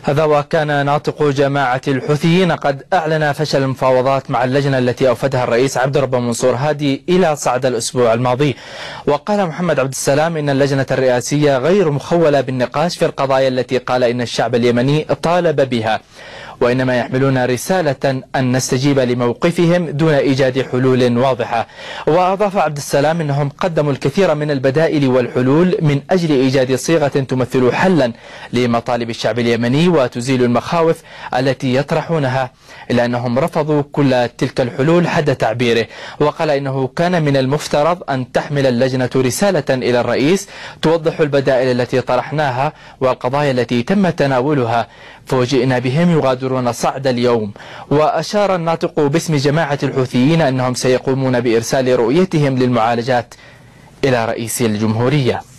هذا وكان ناطق جماعة الحوثيين قد أعلن فشل المفاوضات مع اللجنة التي أوفدها الرئيس عبد الرب منصور هادي إلى صعد الأسبوع الماضي. وقال محمد عبد السلام إن اللجنة الرئاسية غير مخولة بالنقاش في القضايا التي قال إن الشعب اليمني طالب بها، وإنما يحملون رسالة أن نستجيب لموقفهم دون إيجاد حلول واضحة. وأضاف عبد السلام أنهم قدموا الكثير من البدائل والحلول من أجل إيجاد صيغة تمثل حلا لمطالب الشعب اليمني وتزيل المخاوف التي يطرحونها، إلا أنهم رفضوا كل تلك الحلول حد تعبيره. وقال إنه كان من المفترض أن تحمل اللجنة رسالة إلى الرئيس توضح البدائل التي طرحناها والقضايا التي تم تناولها، فوجئنا بهم يغادرون صعد اليوم. وأشار الناطق باسم جماعة الحوثيين أنهم سيقومون بإرسال رؤيتهم للمعالجات إلى رئيس الجمهورية.